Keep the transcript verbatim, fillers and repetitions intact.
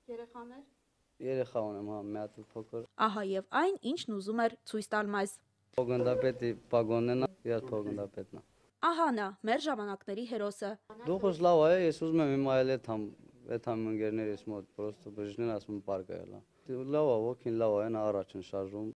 Երեխաներ։ Երեխա ունեմ, հա, մի հատ փոքր։ Ահա եւ այն, ինչն ուզում էր ցույց տալ մեզ։ Փոխգնդապետի պագոնն է, ես փոխգնդապետն եմ։ Ահա նա, մեր ժամանակների հերոսը։ Դուխս լավ է, ես ուզում եմ հիմա էլ այդ համ, այդ համ ընկերներիս մոտ պրոստո բժիշկներ ասում պարկայելա։ Լավ է, ոգին լավ է, նա առաջ են շարժում։